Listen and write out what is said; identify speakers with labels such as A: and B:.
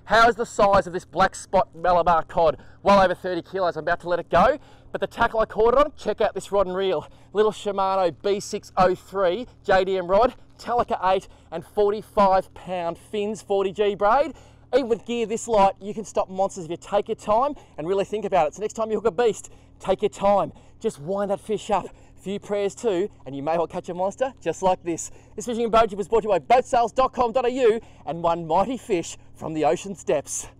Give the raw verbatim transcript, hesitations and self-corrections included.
A: How is the size of this black spot Malabar cod? Well over thirty kilos. I'm about to let it go, but the tackle I caught it on, check out this rod and reel. Little Shimano B six oh three J D M rod, Telica eight and forty-five pound fins, forty G braid. Even with gear this light, you can stop monsters if you take your time and really think about it. So next time you hook a beast, take your time. Just wind that fish up. A few prayers too, and you may well catch a monster just like this. This fishing and boat tip was brought to you by boat sales dot com dot A U and one mighty fish from the ocean steps.